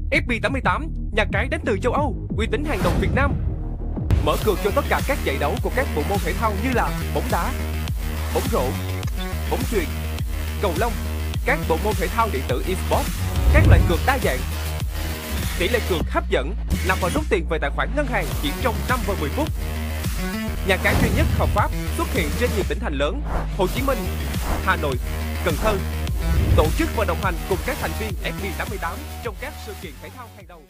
FB88, nhà cái đến từ châu Âu, uy tín hàng đầu Việt Nam. Mở cược cho tất cả các giải đấu của các bộ môn thể thao như là bóng đá, bóng rổ, bóng chuyền, cầu lông, các bộ môn thể thao điện tử eSports, các loại cược đa dạng. Tỷ lệ cược hấp dẫn, nạp và rút tiền về tài khoản ngân hàng chỉ trong 5 và 10 phút. Nhà cái duy nhất hợp pháp xuất hiện trên nhiều tỉnh thành lớn: Hồ Chí Minh, Hà Nội, Cần Thơ. Tổ chức và đồng hành cùng các thành viên FB88 trong các sự kiện thể thao hàng đầu.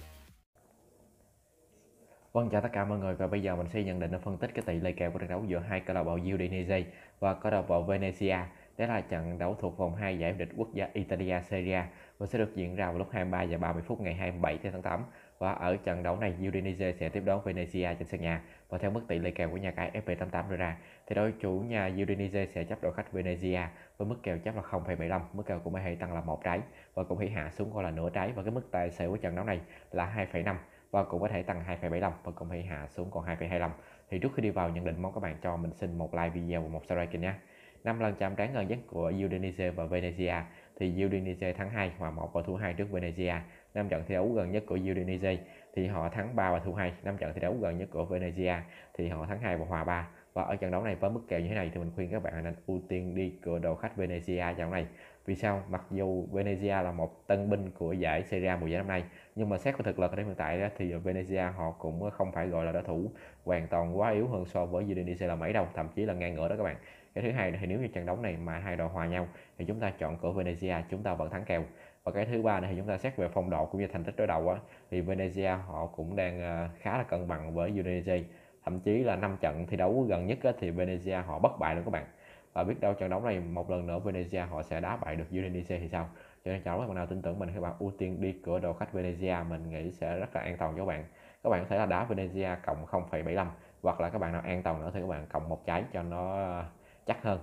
Vâng, chào tất cả mọi người, và bây giờ mình sẽ nhận định và phân tích cái tỷ lệ kèo của trận đấu giữa hai câu lạc bộ Udinese và câu lạc bộ Venezia. Đó là trận đấu thuộc vòng 2 giải vô địch quốc gia Italia Serie A và sẽ được diễn ra vào lúc 23 giờ 30 phút ngày 27 tháng 8. Và ở trận đấu này, Udinese sẽ tiếp đón Venezia trên sân nhà. Và theo mức tỷ lệ kèo của nhà cái FB88 đưa ra, thì đối chủ nhà Udinese sẽ chấp đội khách Venezia với mức kèo chấp là 0,75, mức kèo cũng hãy tăng là một trái và cũng hãy hạ xuống còn là nửa trái, và cái mức tài xỉu của trận đấu này là 2,5 và cũng có thể tăng 2,75 và cũng hãy hạ xuống còn 2,25. Thì trước khi đi vào nhận định, mong các bạn cho mình xin một like video và một subscribe kênh nhé. 5 lần chạm trán gần nhất của Udinese và Venezia thì Udinese thắng 2, hòa 1 và thua 2 trước Venezia. 5 trận thi đấu gần nhất của Udinese thì họ thắng 3 và thua 2. 5 trận thi đấu gần nhất của Venezia thì họ thắng 2 và hòa 3. Và ở trận đấu này với mức kèo như thế này thì mình khuyên các bạn nên ưu tiên đi cửa đội khách Venezia trận này. Vì sao? Mặc dù Venezia là một tân binh của giải Serie A mùa giải năm nay, nhưng mà xét về thực lực ở đây hiện tại đó, thì Venezia họ cũng không phải gọi là đối thủ hoàn toàn quá yếu hơn so với Udinese là mấy đâu, thậm chí là ngang ngửa đó các bạn. Cái thứ hai thì nếu như trận đấu này mà hai đội hòa nhau thì chúng ta chọn cửa Venezia, chúng ta vẫn thắng kèo. Và cái thứ ba này thì chúng ta xét về phong độ cũng như thành tích đối đầu á, thì Venezia họ cũng đang khá là cân bằng với Udinese. Thậm chí là 5 trận thi đấu gần nhất á, thì Venezia họ bất bại luôn các bạn. Và biết đâu trận đấu này một lần nữa Venezia họ sẽ đá bại được Udinese thì sao. Cho nên trận đấu bạn nào tin tưởng mình, các bạn ưu tiên đi cửa đội khách Venezia, mình nghĩ sẽ rất là an toàn cho các bạn. Các bạn có thể là đá Venezia cộng 0,75, hoặc là các bạn nào an toàn nữa thì các bạn cộng một trái cho nó chắc hơn.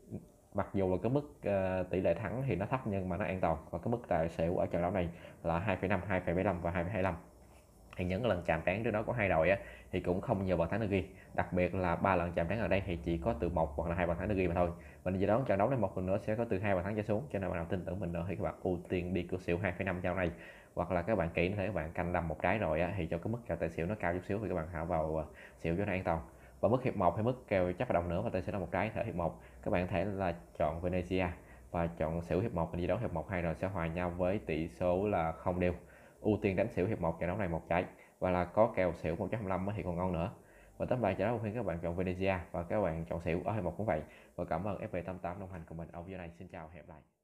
Mặc dù là cái mức tỷ lệ thắng thì nó thấp nhưng mà nó an toàn, và cái mức tài xỉu ở trận đấu này là 2,5, 2,75 và 2,25. Thì những lần chạm trán trước đó của hai đội á, thì cũng không nhiều bàn thắng được ghi, đặc biệt là 3 lần chạm trán ở đây thì chỉ có từ 1 hoặc là 2 bàn thắng được ghi mà thôi. Mình dự đoán trận đấu này một lần nữa sẽ có từ 2 bàn thắng trở xuống, cho nên bạn nào tin tưởng mình nữa thì các bạn ưu tiên đi cửa xỉu 2,5 trận này, hoặc là các bạn kỹ thể các bạn canh đầm một trái rồi á, thì cho cái mức kèo tài xỉu nó cao chút xíu thì các bạn hạ vào xỉu cho nó an toàn. Và mức hiệp 1 hay mức kèo chấp vào đồng nữa và tài xỉu là một trái thể hiệp 1, các bạn thể là chọn Venezia và chọn xỉu hiệp 1. Mình dự đoán hiệp 1 hai rồi sẽ hòa nhau với tỷ số là không đều, ưu tiên đánh xỉu hiệp 1 trận đấu này một trái, và là có kèo xỉu 1.25 thì còn ngon nữa. Và tóm lại trận đấu khuyên các bạn chọn Venezia và các bạn chọn xỉu ở hiệp 1 cũng vậy. Và cảm ơn FB88 đồng hành cùng mình ở video này. Xin chào, hẹn gặp lại.